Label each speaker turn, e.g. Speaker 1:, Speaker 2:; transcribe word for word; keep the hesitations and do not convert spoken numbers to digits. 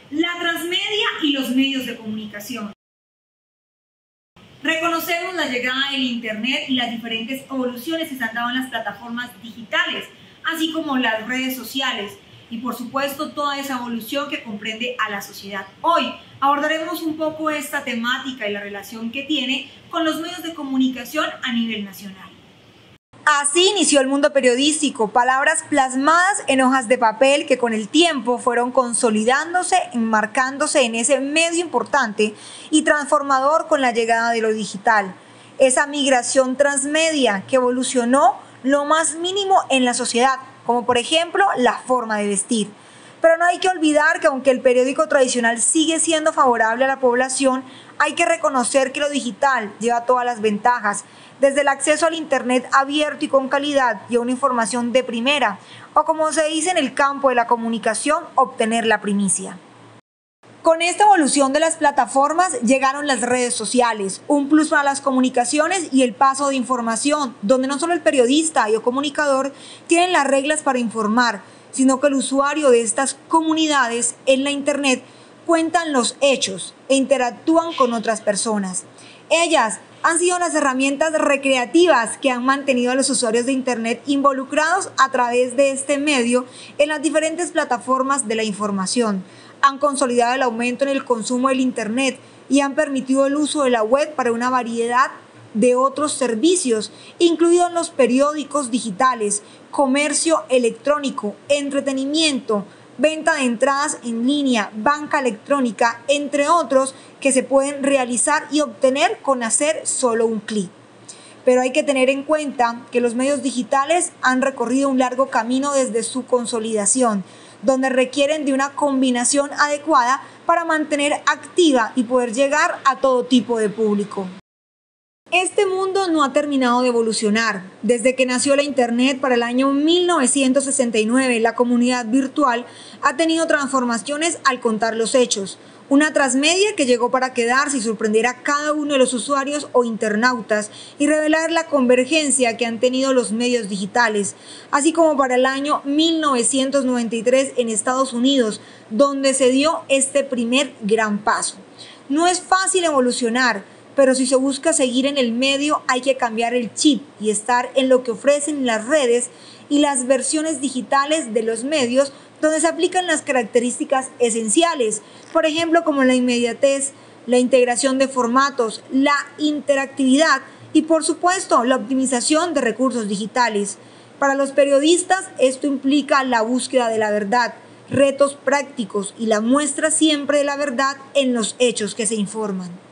Speaker 1: La transmedia y los medios de comunicación. Reconocemos la llegada del Internet y las diferentes evoluciones que se han dado en las plataformas digitales, así como las redes sociales y por supuesto toda esa evolución que comprende a la sociedad. Hoy abordaremos un poco esta temática y la relación que tiene con los medios de comunicación a nivel nacional.
Speaker 2: Así inició el mundo periodístico, palabras plasmadas en hojas de papel que con el tiempo fueron consolidándose, enmarcándose en ese medio importante y transformador con la llegada de lo digital. Esa migración transmedia que evolucionó lo más mínimo en la sociedad, como por ejemplo la forma de vestir. Pero no hay que olvidar que aunque el periódico tradicional sigue siendo favorable a la población, hay que reconocer que lo digital lleva todas las ventajas, desde el acceso al Internet abierto y con calidad y a una información de primera, o como se dice en el campo de la comunicación, obtener la primicia. Con esta evolución de las plataformas llegaron las redes sociales, un plus para las comunicaciones y el paso de información, donde no solo el periodista y el comunicador tienen las reglas para informar, sino que el usuario de estas comunidades en la Internet cuentan los hechos e interactúan con otras personas. Ellas han sido las herramientas recreativas que han mantenido a los usuarios de Internet involucrados a través de este medio en las diferentes plataformas de la información. Han consolidado el aumento en el consumo del Internet y han permitido el uso de la web para una variedad de otros servicios, incluidos los periódicos digitales, comercio electrónico, entretenimiento, venta de entradas en línea, banca electrónica, entre otros que se pueden realizar y obtener con hacer solo un clic. Pero hay que tener en cuenta que los medios digitales han recorrido un largo camino desde su consolidación, donde requieren de una combinación adecuada para mantener activa y poder llegar a todo tipo de público. Este mundo no ha terminado de evolucionar. Desde que nació la Internet para el año mil novecientos sesenta y nueve, la comunidad virtual ha tenido transformaciones al contar los hechos. Una transmedia que llegó para quedarse y sorprender a cada uno de los usuarios o internautas y revelar la convergencia que han tenido los medios digitales, así como para el año mil novecientos noventa y tres en Estados Unidos, donde se dio este primer gran paso. No es fácil evolucionar, pero si se busca seguir en el medio hay que cambiar el chip y estar en lo que ofrecen las redes y las versiones digitales de los medios donde se aplican las características esenciales, por ejemplo como la inmediatez, la integración de formatos, la interactividad y por supuesto la optimización de recursos digitales. Para los periodistas esto implica la búsqueda de la verdad, retos prácticos y la muestra siempre de la verdad en los hechos que se informan.